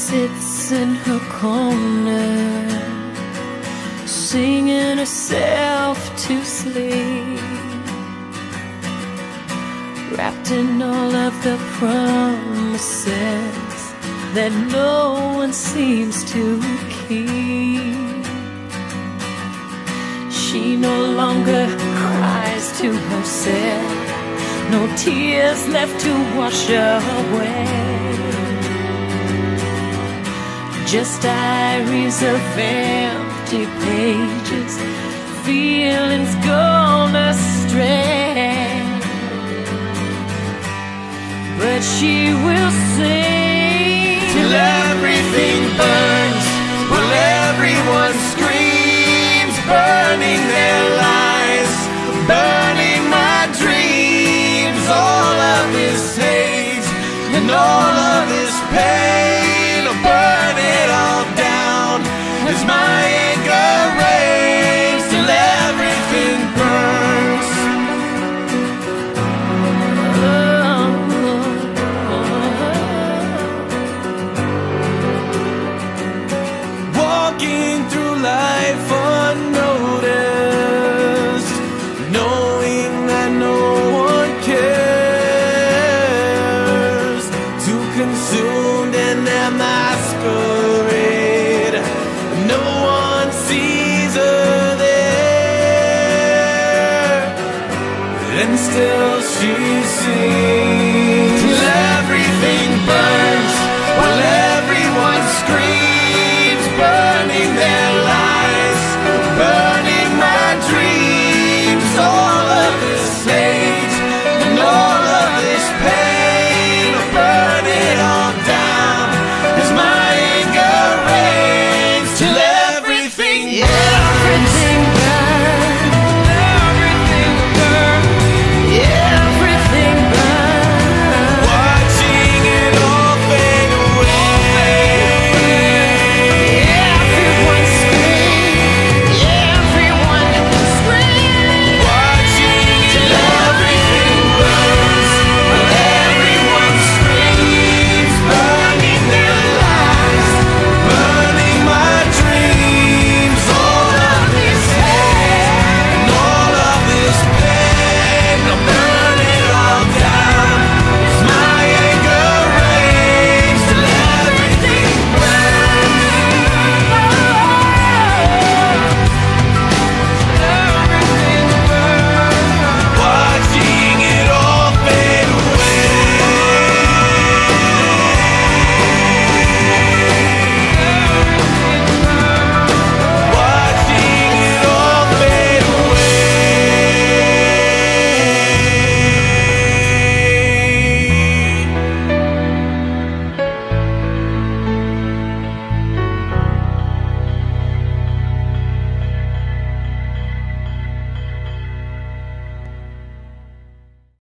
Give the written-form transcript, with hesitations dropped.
sits in her corner, singing herself to sleep, wrapped in all of the promises that no one seems to keep. She no longer cries to herself, no tears left to wash away, just diaries of empty pages, feelings gone astray. But she will sing till everything burns, while everyone screams, burning their lies, burning my dreams. All of this hate and all of this pain, I'll burn it all down as my anger rains till everything burns. Walking through life unnoticed, knowing that no one cares, too consumed in their masquerade, no one sees her there, and still she sings.